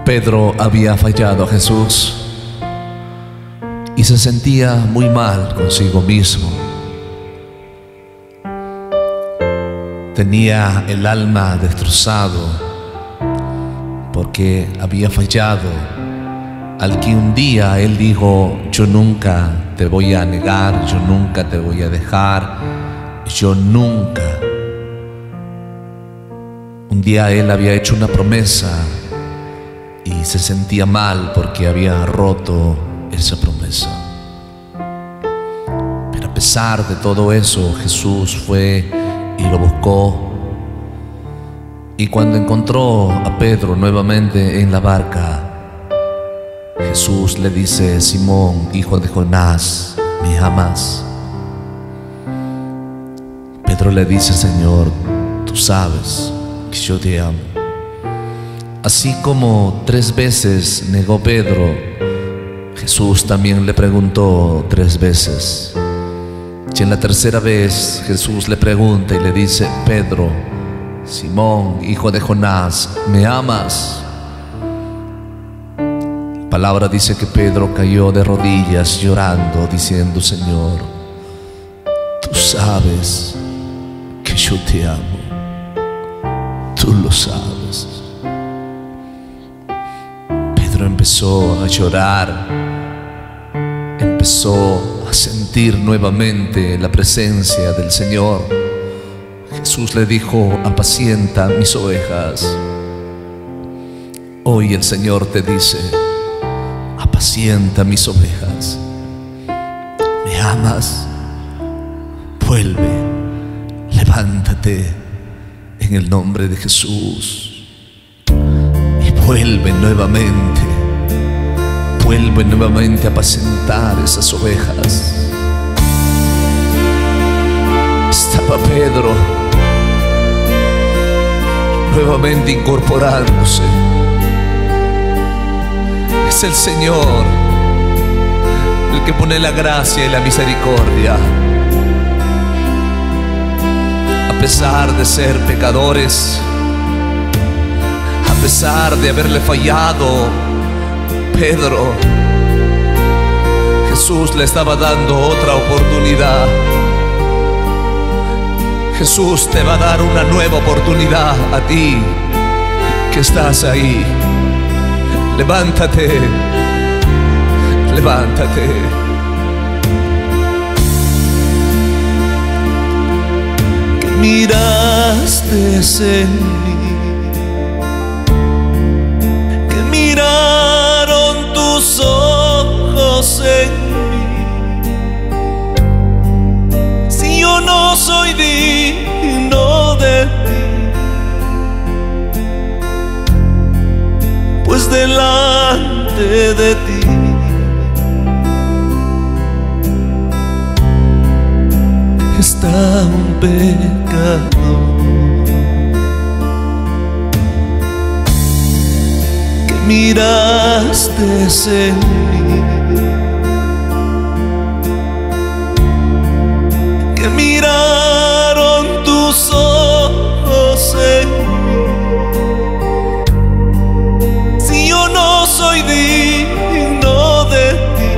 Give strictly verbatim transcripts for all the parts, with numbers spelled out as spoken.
Pedro había fallado a Jesús y se sentía muy mal consigo mismo. Tenía el alma destrozado porque había fallado al que un día él dijo: yo nunca te voy a negar, yo nunca te voy a dejar, yo nunca. Un día él había hecho una promesa y se sentía mal porque había roto esa promesa. Pero a pesar de todo eso, Jesús fue y lo buscó. Y cuando encontró a Pedro nuevamente en la barca, Jesús le dice: Simón, hijo de Jonás, ¿me amas? Pedro le dice: Señor, tú sabes que yo te amo. Así como tres veces negó Pedro, Jesús también le preguntó tres veces. Y en la tercera vez Jesús le pregunta y le dice: Pedro, Simón, hijo de Jonás, ¿me amas? La palabra dice que Pedro cayó de rodillas llorando, diciendo: Señor, tú sabes que yo te amo, tú lo sabes. Pedro empezó a llorar, empezó a sentir nuevamente la presencia del Señor. Jesús le dijo: apacienta mis ovejas. Hoy el Señor te dice: apacienta mis ovejas. ¿Me amas? Vuelve, levántate en el nombre de Jesús y vuelve nuevamente, vuelve nuevamente a apacentar esas ovejas. Estaba Pedro nuevamente incorporándose. Es el Señor el que pone la gracia y la misericordia. A pesar de ser pecadores, a pesar de haberle fallado Pedro, Jesús le estaba dando otra oportunidad. Jesús te va a dar una nueva oportunidad a ti que estás ahí. Levántate, levántate. Que miraste en mí, que miraron tus ojos en mí. Si yo no soy digno de ti, pues delante de ti está un pecador. Que miraste en mí, que miraron tus ojos en mí. Si yo no soy digno de ti,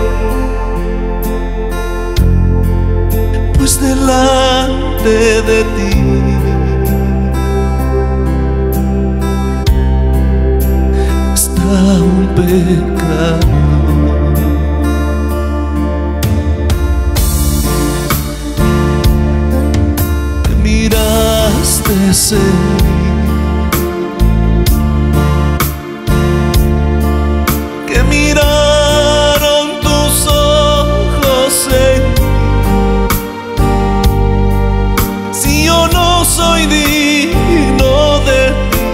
pues delante de ti está un pecador. Que miraste en mí, que miraron tus ojos en mí. Si yo no soy digno de ti,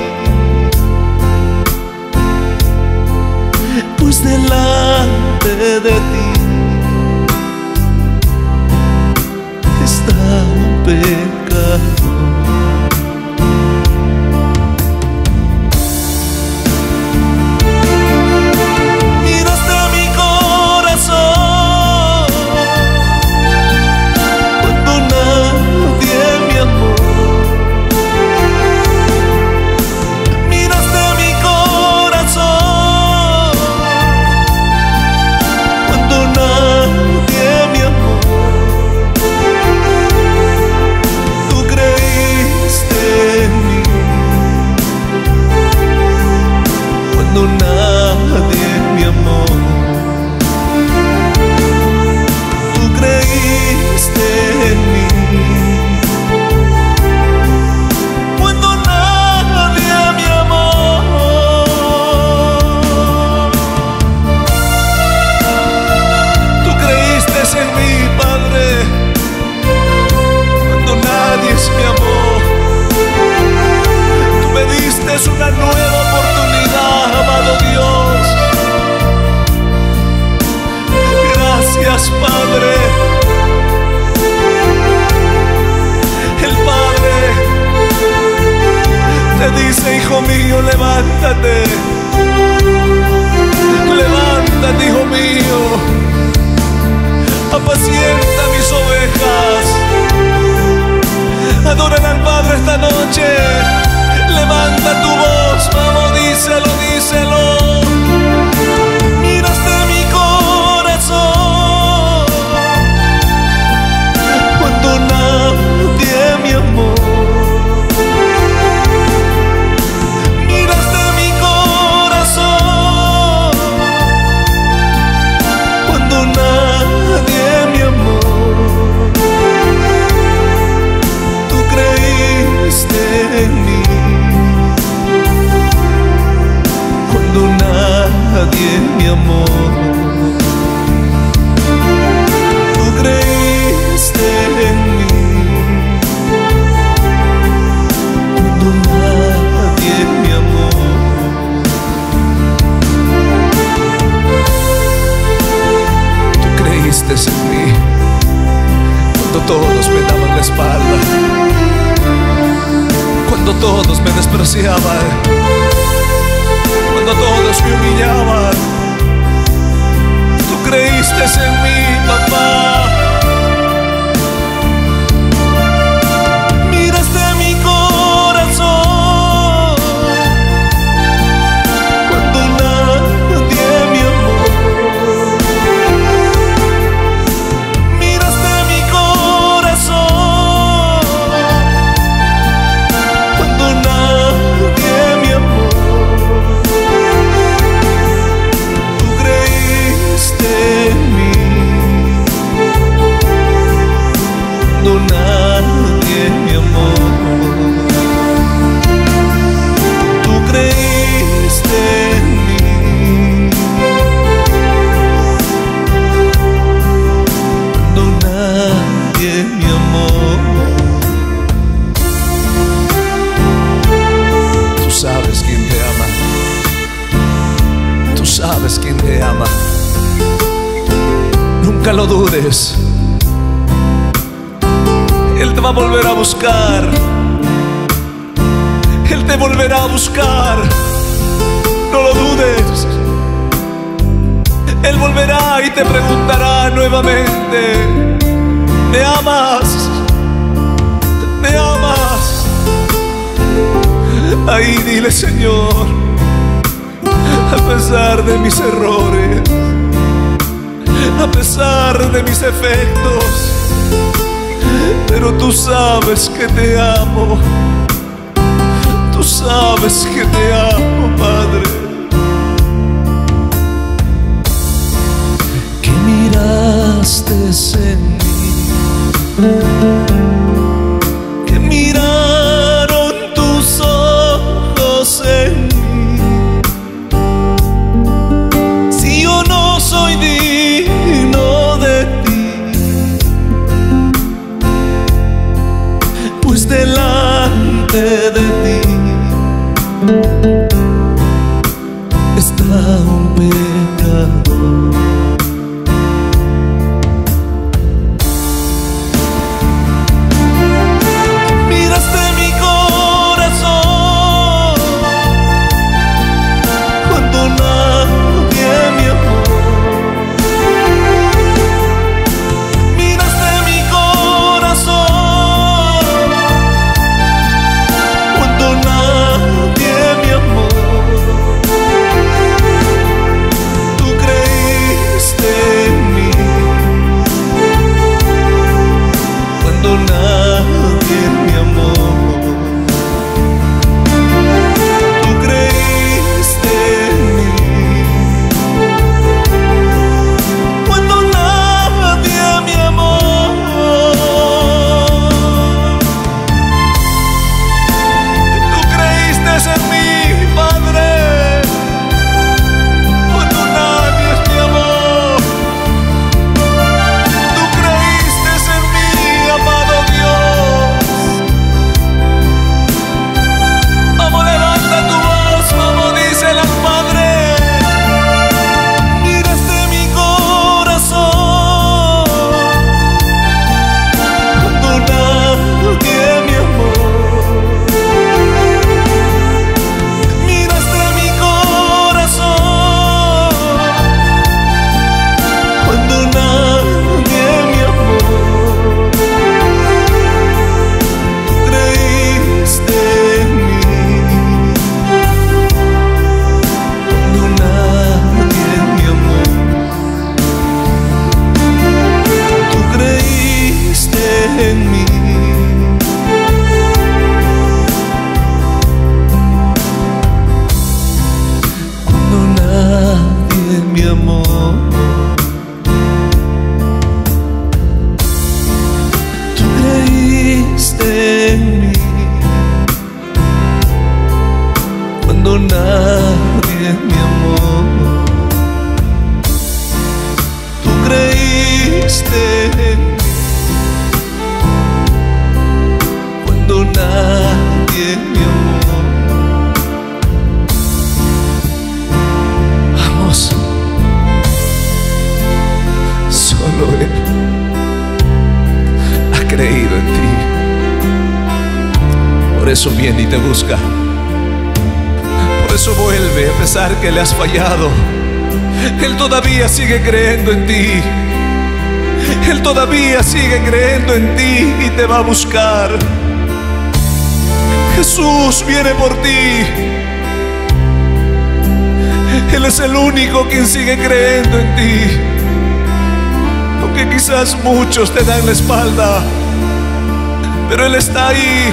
pues delante de ti está un pecador. te dice: hijo mío, levántate, levántate, hijo mío, apacienta mis ovejas, adoren al Padre esta noche, levanta tu voz, vamos, díselo, díselo. Miraste mi corazón cuando nadie me amó. Miraste mi corazón cuando nadie me amó. Tú creíste en mí cuando nadie me amó. Tú creíste en mí cuando nadie me amó. Tú creíste en mí cuando todos me daban la espalda, cuando todos me despreciaban, cuando todos me humillaban. Tú creíste en mí, papá. Miraste mi corazón cuando nadie me amó. Miraste mi corazón cuando nadie me amó. En mí, no, nadie me amó. Tú creíste en mí, no, nadie me amó. Tú sabes quién te ama, tú sabes quién te ama. Nunca lo dudes, Él te va a volver a buscar, Él te volverá a buscar, no lo dudes. Él volverá y te preguntará nuevamente: ¿me amas? ¿Me amas? Ahí dile: Señor, a pesar de mis errores, a pesar de mis defectos, pero tú sabes que te amo, tú sabes que te amo, Padre. Que miraste en mí, que miraron tus ojos en mí. Si yo no soy digno de ti, pues delante de ti cuando nadie me amó. Tú creíste en mí cuando nadie me amó. Vamos, solo Él ha creído en ti. Por eso viene y te busca. Por eso vuelve a pesar que le has fallado. Él todavía sigue creyendo en ti. Él todavía sigue creyendo en ti y te va a buscar. Jesús viene por ti. Él es el único quien sigue creyendo en ti. Aunque quizás muchos te dan la espalda, pero Él está ahí.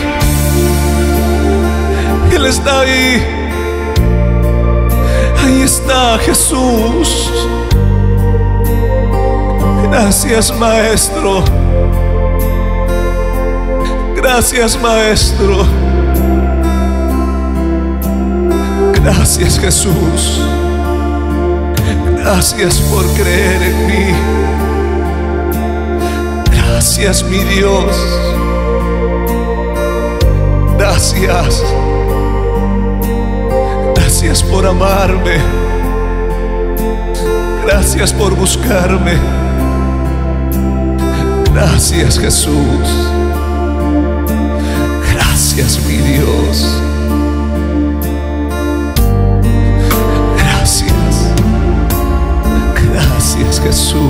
Él está ahí. Ahí está Jesús. Gracias, Maestro. Gracias, Maestro. Gracias, Jesús. Gracias por creer en mí. Gracias, mi Dios. Gracias. Gracias por amarme. Gracias por buscarme. Gracias, Jesús. Gracias, mi Dios. Gracias. Gracias, Jesús.